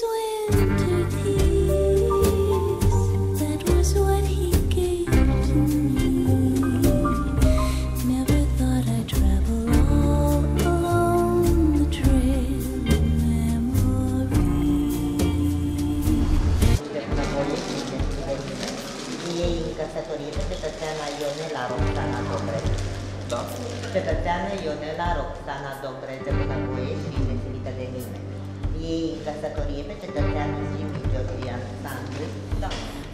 Cetățeană Ionela Roxana Dobreze Bunăvoie și veselită de mine. Ei în căsătorie pe cetățeanul Jimmy Georgian Sandu. Da.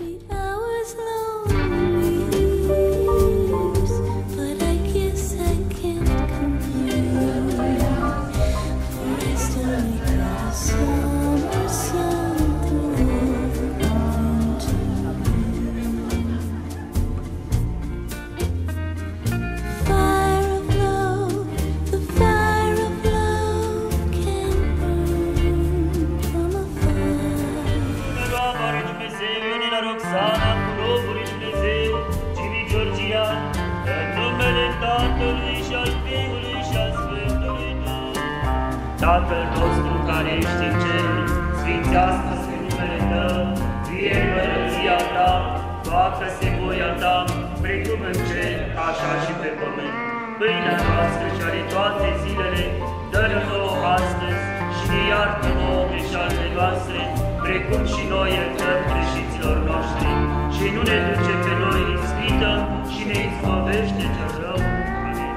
Roxana, cu robul lui Dumnezeu, Jimmy Georgian, în numele Tatălui și al Fiului și al Sfântului Duh. Tatăl nostru care ești în cer, sfințească-se numele Tău, vie împărăția Ta, facă-se voia Ta, precum în cer, așa și pe pământ. Pâinea noastră cea de toate zilele, dă-ne nouă astăzi și ne iartă nouă greșelile noastre, precum și noi iertăm greșiților noștri, și nu ne duce pe noi în ispită și ne izbăvește cel rău. Amin.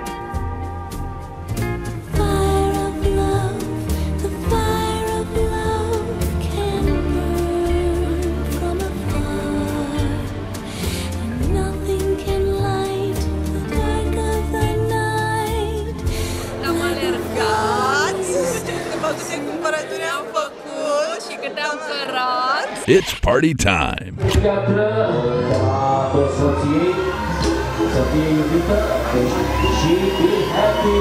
Am alergat, după câte cumpărături am făcut și câte am cărat. It's party time. Să fie iubită și be happy.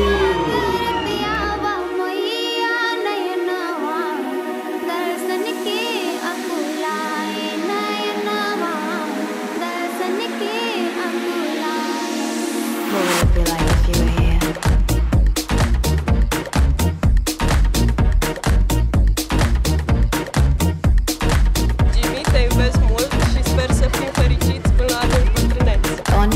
Jimmy, te iubesc mult și sper să fim fericiți până la adânc bătrâneți.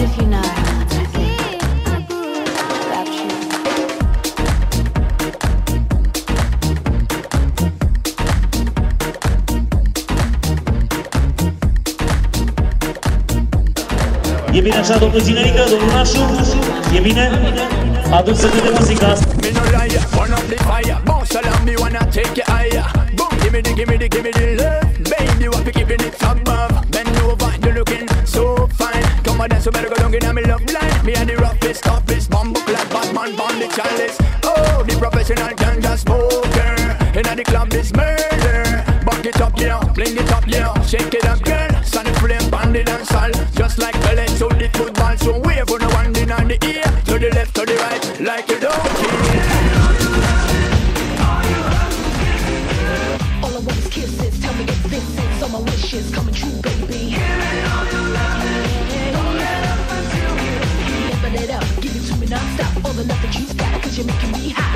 E bine așa, domnul Zinerică, domnul Nașu? E bine? Aduc să câte muzica asta. Me no lie, burn up the fire. Bounce along me wanna take you higher. Boom, give me the love. Baby, you want to keeping it above. Bend over, you're looking so fine. Come on, dance, so better go down in my love line. Me and the roughest, toughest, bumbo clad Batman, bomb the chalice. Oh, the professional ganja smoker. In the club is murder. Back it up, yeah, fling it up, yeah. Shake it up, girl. Sun and flame, band it and sal. Just like ballet, so the football. So wave on the one in the ear. To the left, to the right, like you don't care. All I want is kisses. Tell me if this is all my wishes coming true, baby. Never let up, give it to me non-stop. All the love that you got, cause you're making me hot.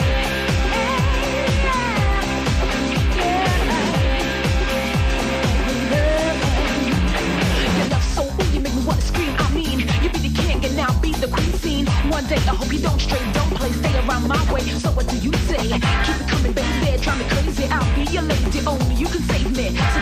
Your love so ooh, you make me wanna scream. I mean, you be the king and I'll be the queen scene. One day I hope you don't stray, don't play, stay around my way. So what do you say? Keep it coming, baby, drive me crazy. I'll be your lady, only you can save me.